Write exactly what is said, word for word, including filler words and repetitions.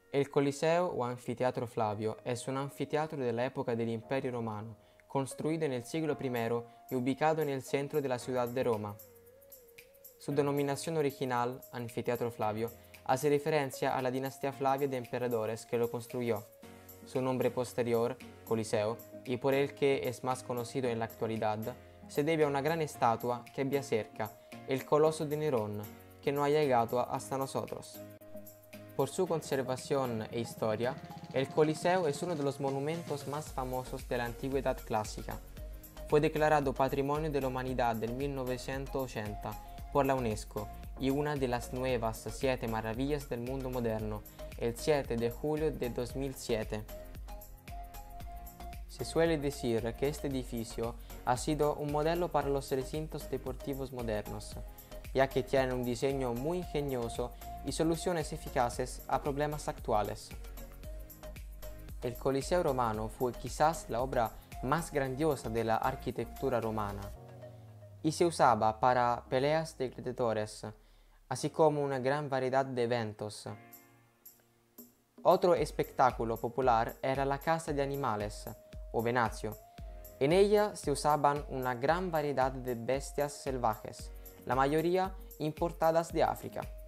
El Coliseo o Anfiteatro Flavio es un anfiteatro de la época del Imperio Romano, construido en el siglo primero y ubicado en el centro de la ciudad de Roma. Su denominación original, Anfiteatro Flavio, hace referencia a la dinastía Flavia de emperadores que lo construyó. Su nombre posterior, Coliseo, y por el que es más conocido en la actualidad, se debe a una gran estatua que había cerca, el Coloso de Nerón, que no ha llegado hasta nosotros. Por su conservación e historia, el Coliseo es uno de los monumentos más famosos de la antigüedad clásica. Fue declarado Patrimonio de la Humanidad en mil novecientos ochenta por la UNESCO y una de las nuevas siete maravillas del mundo moderno, el siete de julio de dos mil siete. Se suele decir que este edificio ha sido un modelo para los recintos deportivos modernos, ya que tiene un diseño muy ingenioso y soluciones eficaces a problemas actuales. El Coliseo romano fue quizás la obra más grandiosa de la arquitectura romana y se usaba para peleas de gladiadores, así como una gran variedad de eventos. Otro espectáculo popular era la caza de animales, o venatio. En ella se usaban una gran variedad de bestias salvajes, la mayoría importadas de África.